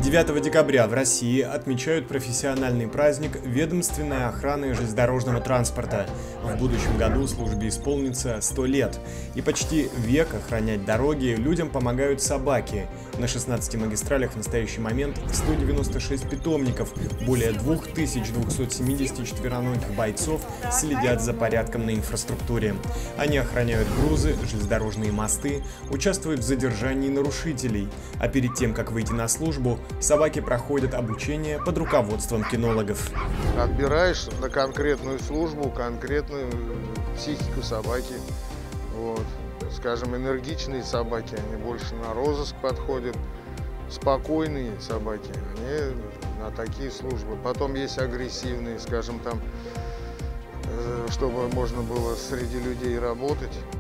9 декабря в России отмечают профессиональный праздник ведомственной охраны железнодорожного транспорта. В будущем году службе исполнится 100 лет. И почти век охранять дороги людям помогают собаки. На 16 магистралях в настоящий момент 196 питомников, более 2270 четвероногих бойцов следят за порядком на инфраструктуре. Они охраняют грузы, железнодорожные мосты, участвуют в задержании нарушителей. А перед тем, как выйти на службу, собаки проходят обучение под руководством кинологов. Отбираешь на конкретную службу, конкретную психику собаки. Вот. Скажем, энергичные собаки, они больше на розыск подходят. Спокойные собаки, они на такие службы. Потом есть агрессивные, скажем, там, чтобы можно было среди людей работать.